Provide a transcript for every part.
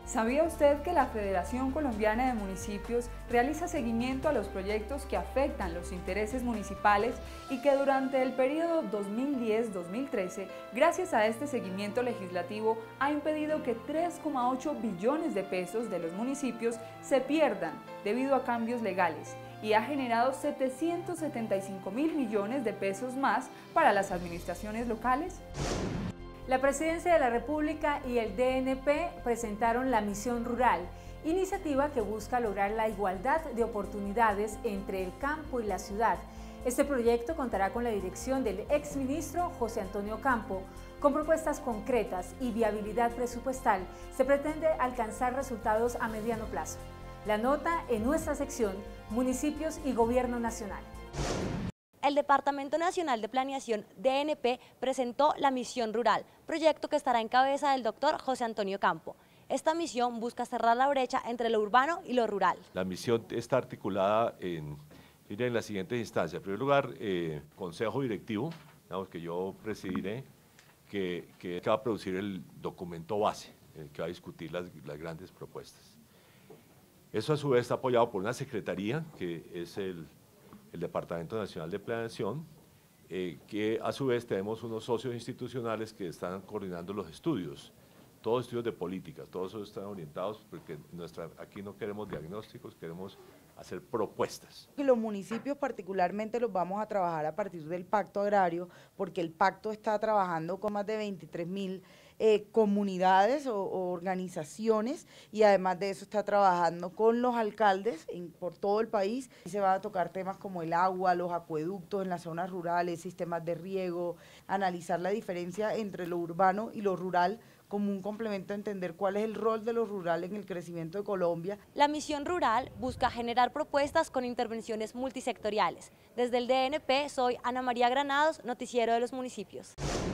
¿Sabía usted que la Federación Colombiana de Municipios realiza seguimiento a los proyectos que afectan los intereses municipales y que durante el periodo 2010-2013, gracias a este seguimiento legislativo, ha impedido que 3,8 billones de pesos de los municipios se pierdan debido a cambios legales y ha generado 775.000 millones de pesos más para las administraciones locales? La Presidencia de la República y el DNP presentaron la Misión Rural, iniciativa que busca lograr la igualdad de oportunidades entre el campo y la ciudad. Este proyecto contará con la dirección del exministro José Antonio Campo. Con propuestas concretas y viabilidad presupuestal, se pretende alcanzar resultados a mediano plazo. La nota en nuestra sección Municipios y Gobierno Nacional. El Departamento Nacional de Planeación, DNP, presentó la Misión Rural, proyecto que estará en cabeza del doctor José Antonio Campo. Esta misión busca cerrar la brecha entre lo urbano y lo rural. La misión está articulada en las siguientes instancias. En primer lugar, consejo directivo, que yo presidiré, que va a producir el documento base, que va a discutir las grandes propuestas. Eso a su vez está apoyado por una secretaría, que es el Departamento Nacional de Planeación, que a su vez tenemos unos socios institucionales que están coordinando los estudios, todos estudios de política, todos esos están orientados porque aquí no queremos diagnósticos, queremos hacer propuestas. Los municipios particularmente los vamos a trabajar a partir del Pacto Agrario, porque el Pacto está trabajando con más de 23.000 comunidades o organizaciones, y además de eso está trabajando con los alcaldes por todo el país. Se van a tocar temas como el agua, los acueductos en las zonas rurales, sistemas de riego, analizar la diferencia entre lo urbano y lo rural como un complemento a entender cuál es el rol de lo rural en el crecimiento de Colombia. La Misión Rural busca generar propuestas con intervenciones multisectoriales. Desde el DNP soy Ana María Granados, Noticiero de los Municipios.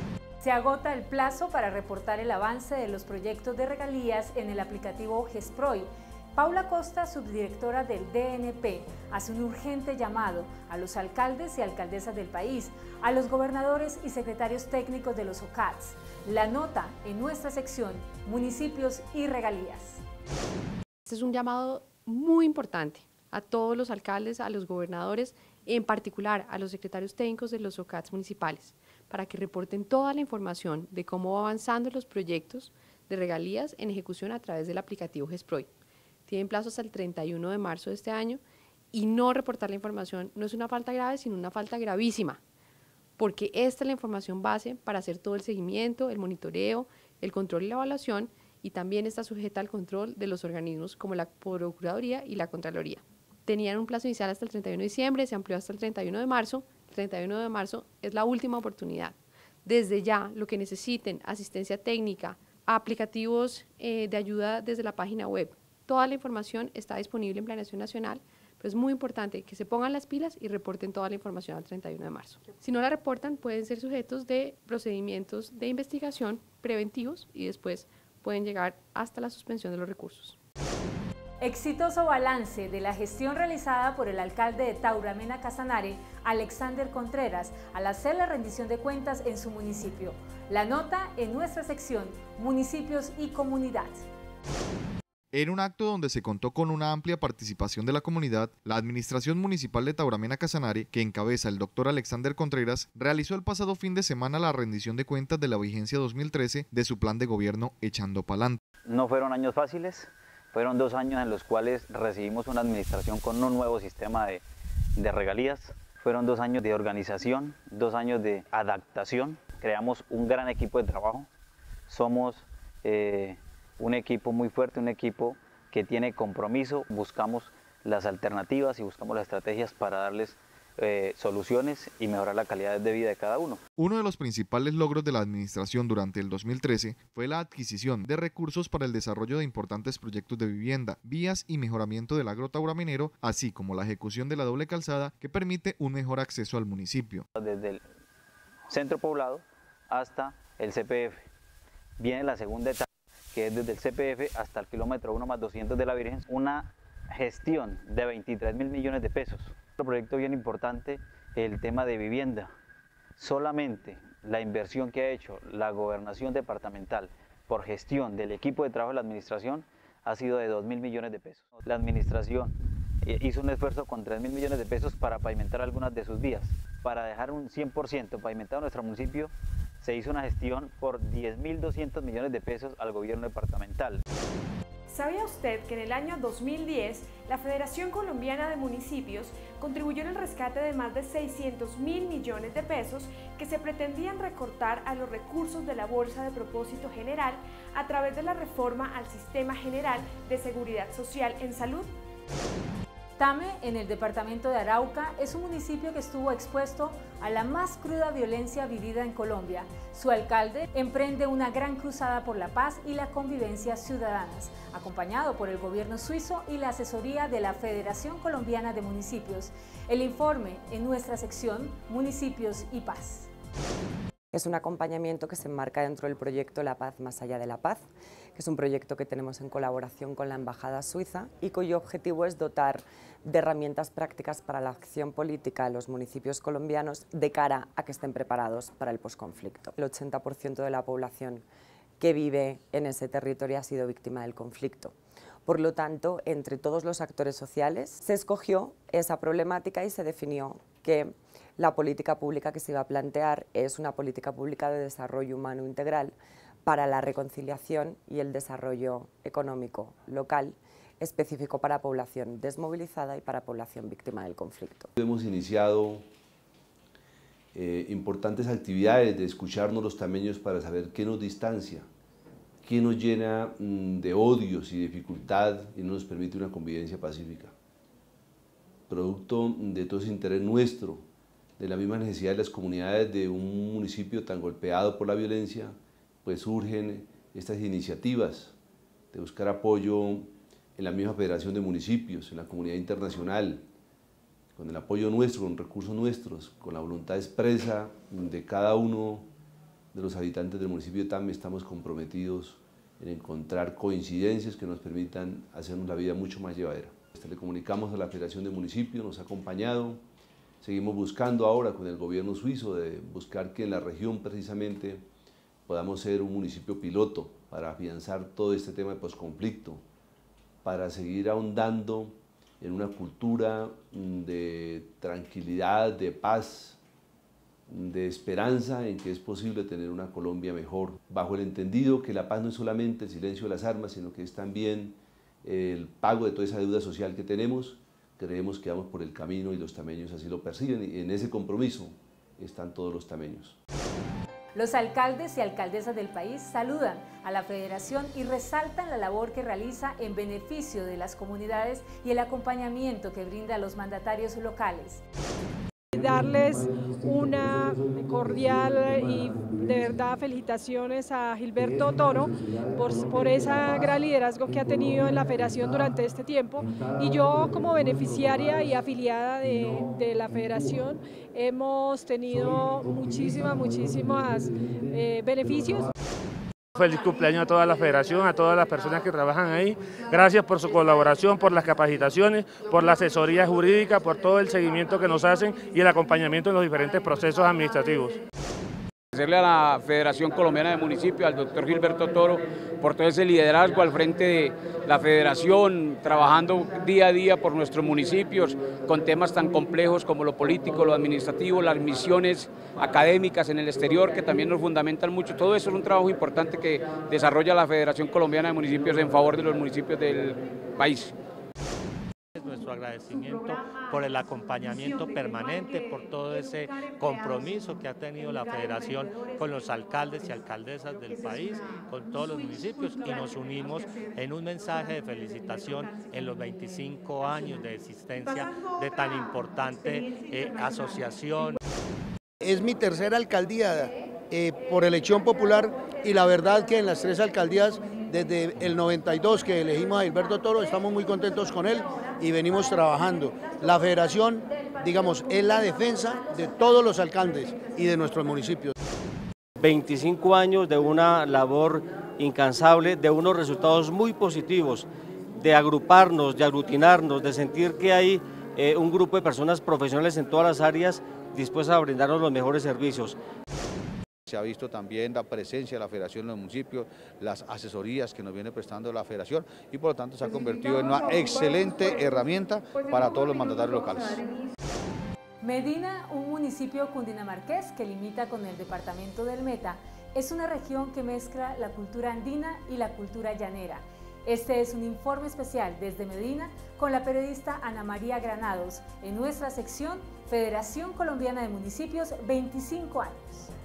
Se agota el plazo para reportar el avance de los proyectos de regalías en el aplicativo GESPROI. Paula Costa, subdirectora del DNP, hace un urgente llamado a los alcaldes y alcaldesas del país, a los gobernadores y secretarios técnicos de los OCATs. La nota en nuestra sección Municipios y Regalías. Este es un llamado muy importante a todos los alcaldes, a los gobernadores, en particular a los secretarios técnicos de los OCATs municipales, para que reporten toda la información de cómo va avanzando los proyectos de regalías en ejecución a través del aplicativo GESPROI. Tienen plazo hasta el 31 de marzo de este año, y no reportar la información no es una falta grave, sino una falta gravísima, porque esta es la información base para hacer todo el seguimiento, el monitoreo, el control y la evaluación, y también está sujeta al control de los organismos como la Procuraduría y la Contraloría. Tenían un plazo inicial hasta el 31 de diciembre, se amplió hasta el 31 de marzo. El 31 de marzo es la última oportunidad. Desde ya, lo que necesiten, asistencia técnica, aplicativos de ayuda desde la página web, toda la información está disponible en Planeación Nacional, pero es muy importante que se pongan las pilas y reporten toda la información al 31 de marzo. Si no la reportan, pueden ser sujetos de procedimientos de investigación preventivos y después pueden llegar hasta la suspensión de los recursos. Exitoso balance de la gestión realizada por el alcalde de Tauramena Casanare, Alexander Contreras, al hacer la rendición de cuentas en su municipio. La nota en nuestra sección Municipios y Comunidad. En un acto donde se contó con una amplia participación de la comunidad, la Administración Municipal de Tauramena Casanare, que encabeza el doctor Alexander Contreras, realizó el pasado fin de semana la rendición de cuentas de la vigencia 2013 de su plan de gobierno Echando Pa'lante. No fueron años fáciles, fueron 2 años en los cuales recibimos una administración con un nuevo sistema de regalías. Fueron 2 años de organización, 2 años de adaptación. Creamos un gran equipo de trabajo. Somos un equipo muy fuerte, un equipo que tiene compromiso. Buscamos las alternativas y buscamos las estrategias para darles soluciones y mejorar la calidad de vida de cada uno. Uno de los principales logros de la administración durante el 2013 fue la adquisición de recursos para el desarrollo de importantes proyectos de vivienda, vías y mejoramiento del agro tauraminero, así como la ejecución de la doble calzada que permite un mejor acceso al municipio. Desde el centro poblado hasta el CPF. Viene la segunda etapa, que es desde el CPF hasta el kilómetro 1 más 200 de la Virgen, una gestión de 23.000 millones de pesos. Otro proyecto bien importante, el tema de vivienda. Solamente la inversión que ha hecho la gobernación departamental por gestión del equipo de trabajo de la administración ha sido de 2.000 millones de pesos. La administración hizo un esfuerzo con 3.000 millones de pesos para pavimentar algunas de sus vías. Para dejar un 100% pavimentado nuestro municipio, se hizo una gestión por 10.200 millones de pesos al gobierno departamental. ¿Sabía usted que en el año 2010 la Federación Colombiana de Municipios contribuyó en el rescate de más de 600.000 millones de pesos que se pretendían recortar a los recursos de la Bolsa de Propósito General a través de la reforma al Sistema General de Seguridad Social en Salud? Tame, en el departamento de Arauca, es un municipio que estuvo expuesto a la más cruda violencia vivida en Colombia. Su alcalde emprende una gran cruzada por la paz y la convivencia ciudadanas, acompañado por el gobierno suizo y la asesoría de la Federación Colombiana de Municipios. El informe en nuestra sección Municipios y Paz. Es un acompañamiento que se enmarca dentro del proyecto La Paz más allá de la paz, que es un proyecto que tenemos en colaboración con la Embajada Suiza y cuyo objetivo es dotar de herramientas prácticas para la acción política de los municipios colombianos de cara a que estén preparados para el posconflicto. El 80% de la población que vive en ese territorio ha sido víctima del conflicto. Por lo tanto, entre todos los actores sociales se escogió esa problemática y se definió que la política pública que se iba a plantear es una política pública de desarrollo humano integral para la reconciliación y el desarrollo económico local, específico para población desmovilizada y para población víctima del conflicto. Hemos iniciado importantes actividades de escucharnos los tameños para saber qué nos distancia, qué nos llena de odios y dificultad y no nos permite una convivencia pacífica. Producto de todo ese interés nuestro, de la misma necesidad de las comunidades de un municipio tan golpeado por la violencia, pues surgen estas iniciativas de buscar apoyo en la misma Federación de Municipios, en la comunidad internacional, con el apoyo nuestro, con recursos nuestros, con la voluntad expresa de cada uno de los habitantes del municipio de Tame. Estamos comprometidos en encontrar coincidencias que nos permitan hacernos la vida mucho más llevadera. Le comunicamos a la Federación de Municipios, nos ha acompañado, seguimos buscando ahora con el gobierno suizo de buscar que en la región precisamente podamos ser un municipio piloto para afianzar todo este tema de posconflicto, para seguir ahondando en una cultura de tranquilidad, de paz, de esperanza en que es posible tener una Colombia mejor, bajo el entendido que la paz no es solamente el silencio de las armas, sino que es también el pago de toda esa deuda social que tenemos. Creemos que vamos por el camino y los tameños así lo perciben, y en ese compromiso están todos los tameños. Los alcaldes y alcaldesas del país saludan a la Federación y resaltan la labor que realiza en beneficio de las comunidades y el acompañamiento que brinda a los mandatarios locales. Darles una cordial y de verdad felicitaciones a Gilberto Toro por ese gran liderazgo que ha tenido en la Federación durante este tiempo, y yo como beneficiaria y afiliada de la Federación hemos tenido muchísimos beneficios. Feliz cumpleaños a toda la Federación, a todas las personas que trabajan ahí. Gracias por su colaboración, por las capacitaciones, por la asesoría jurídica, por todo el seguimiento que nos hacen y el acompañamiento en los diferentes procesos administrativos. Agradecerle a la Federación Colombiana de Municipios, al doctor Gilberto Toro, por todo ese liderazgo al frente de la Federación, trabajando día a día por nuestros municipios, con temas tan complejos como lo político, lo administrativo, las misiones académicas en el exterior, que también nos fundamentan mucho. Todo eso es un trabajo importante que desarrolla la Federación Colombiana de Municipios en favor de los municipios del país. Nuestro agradecimiento por el acompañamiento permanente, por todo ese compromiso que ha tenido la Federación con los alcaldes y alcaldesas del país, con todos los municipios, y nos unimos en un mensaje de felicitación en los 25 años de existencia de tan importante asociación. Es mi tercera alcaldía por elección popular, y la verdad que en las 3 alcaldías desde el 92 que elegimos a Gilberto Toro estamos muy contentos con él y venimos trabajando. La Federación, digamos, es la defensa de todos los alcaldes y de nuestros municipios. 25 años de una labor incansable, de unos resultados muy positivos, de agruparnos, de aglutinarnos, de sentir que hay un grupo de personas profesionales en todas las áreas dispuestas a brindarnos los mejores servicios. Se ha visto también la presencia de la Federación en los municipios, las asesorías que nos viene prestando la Federación y por lo tanto se ha convertido en una excelente herramienta para todos los mandatarios locales. Medina, un municipio cundinamarqués que limita con el departamento del Meta, es una región que mezcla la cultura andina y la cultura llanera. Este es un informe especial desde Medina con la periodista Ana María Granados en nuestra sección Federación Colombiana de Municipios 25 años.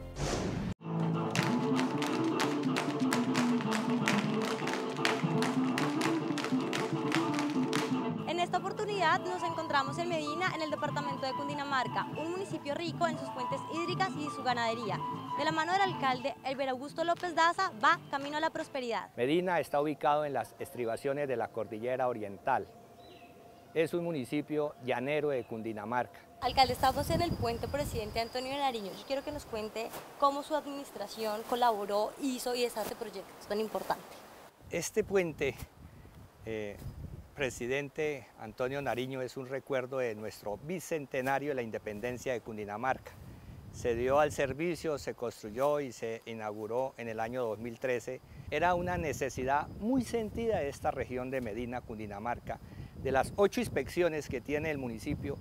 En esta oportunidad nos encontramos en Medina, en el departamento de Cundinamarca, un municipio rico en sus fuentes hídricas y su ganadería. De la mano del alcalde, Elber Augusto López Daza, va camino a la prosperidad. Medina está ubicado en las estribaciones de la cordillera oriental. Es un municipio llanero de Cundinamarca. Alcalde, estamos en el puente Presidente Antonio Nariño. Yo quiero que nos cuente cómo su administración colaboró, hizo y está este proyecto tan importante. Este puente, Presidente Antonio Nariño, es un recuerdo de nuestro bicentenario de la independencia de Cundinamarca. Se dio al servicio, se construyó y se inauguró en el año 2013. Era una necesidad muy sentida de esta región de Medina, Cundinamarca. De las 8 inspecciones que tiene el municipio,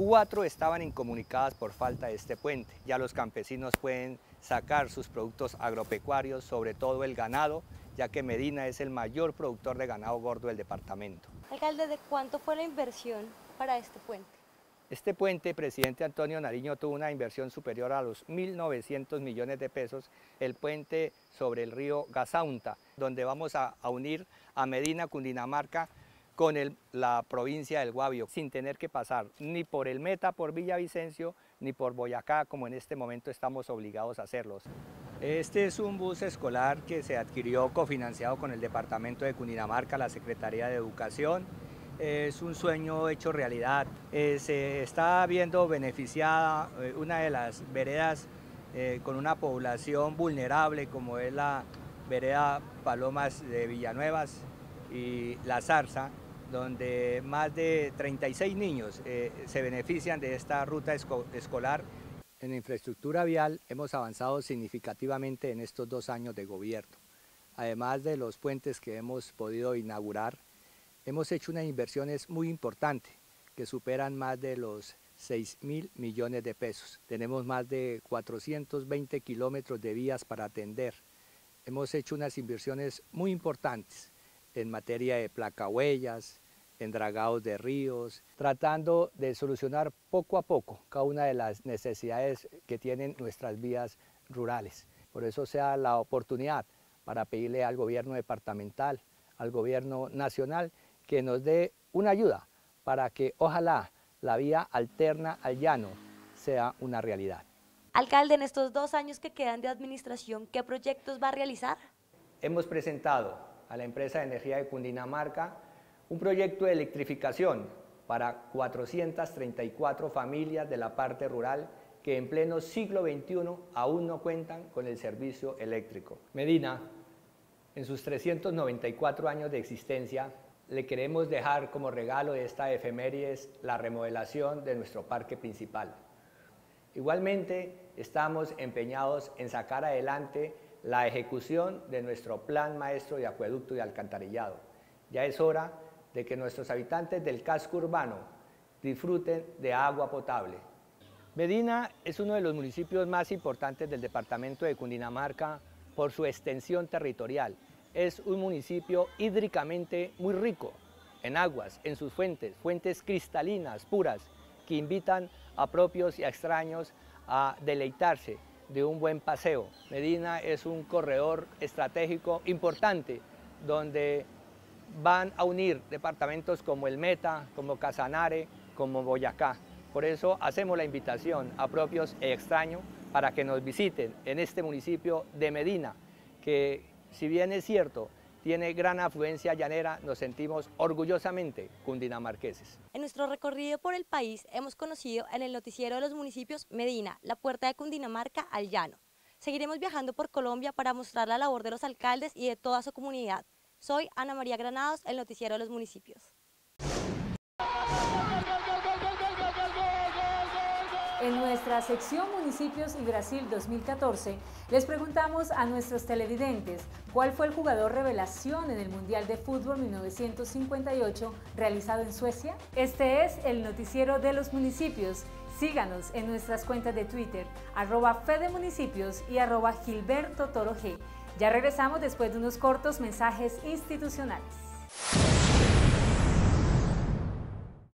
4 estaban incomunicadas por falta de este puente. Ya los campesinos pueden sacar sus productos agropecuarios, sobre todo el ganado, ya que Medina es el mayor productor de ganado gordo del departamento. Alcalde, ¿de cuánto fue la inversión para este puente? Este puente, Presidente Antonio Nariño, tuvo una inversión superior a los 1.900 millones de pesos, el puente sobre el río Gazaunta, donde vamos a unir a Medina, Cundinamarca, con la provincia del Guavio, sin tener que pasar ni por el Meta, por Villavicencio, ni por Boyacá, como en este momento estamos obligados a hacerlos. Este es un bus escolar que se adquirió cofinanciado con el Departamento de Cundinamarca, la Secretaría de Educación. Es un sueño hecho realidad. Se está viendo beneficiada una de las veredas con una población vulnerable, como es la vereda Palomas de Villanuevas y La Zarza, donde más de 36 niños se benefician de esta ruta escolar. En infraestructura vial hemos avanzado significativamente en estos 2 años de gobierno. Además de los puentes que hemos podido inaugurar, hemos hecho unas inversiones muy importantes que superan más de los 6.000 millones de pesos. Tenemos más de 420 kilómetros de vías para atender. Hemos hecho unas inversiones muy importantes en materia de placahuellas, en dragados de ríos, tratando de solucionar poco a poco cada una de las necesidades que tienen nuestras vías rurales. Por eso sea la oportunidad para pedirle al gobierno departamental, al gobierno nacional, que nos dé una ayuda para que ojalá la vía alterna al llano sea una realidad. Alcalde, en estos 2 años que quedan de administración, ¿qué proyectos va a realizar? Hemos presentado a la empresa de energía de Cundinamarca un proyecto de electrificación para 434 familias de la parte rural que en pleno siglo XXI aún no cuentan con el servicio eléctrico. Medina, en sus 394 años de existencia, le queremos dejar como regalo de esta efemérides la remodelación de nuestro parque principal. Igualmente, estamos empeñados en sacar adelante la ejecución de nuestro Plan Maestro de Acueducto y Alcantarillado. Ya es hora de que nuestros habitantes del casco urbano disfruten de agua potable. Medina es uno de los municipios más importantes del departamento de Cundinamarca por su extensión territorial. Es un municipio hídricamente muy rico en aguas, en sus fuentes cristalinas, puras, que invitan a propios y a extraños a deleitarse de un buen paseo. Medina es un corredor estratégico importante donde van a unir departamentos como el Meta, como Casanare, como Boyacá. Por eso hacemos la invitación a propios e extraños para que nos visiten en este municipio de Medina, que si bien es cierto, tiene gran afluencia llanera, nos sentimos orgullosamente cundinamarqueses. En nuestro recorrido por el país hemos conocido en el noticiero de los municipios Medina, la puerta de Cundinamarca al llano. Seguiremos viajando por Colombia para mostrar la labor de los alcaldes y de toda su comunidad. Soy Ana María Granados, el noticiero de los municipios. En nuestra sección Municipios y Brasil 2014, les preguntamos a nuestros televidentes cuál fue el jugador revelación en el Mundial de Fútbol 1958 realizado en Suecia. Este es el noticiero de los municipios. Síganos en nuestras cuentas de Twitter, @fedemunicipios y @GilbertoToroG. Ya regresamos después de unos cortos mensajes institucionales.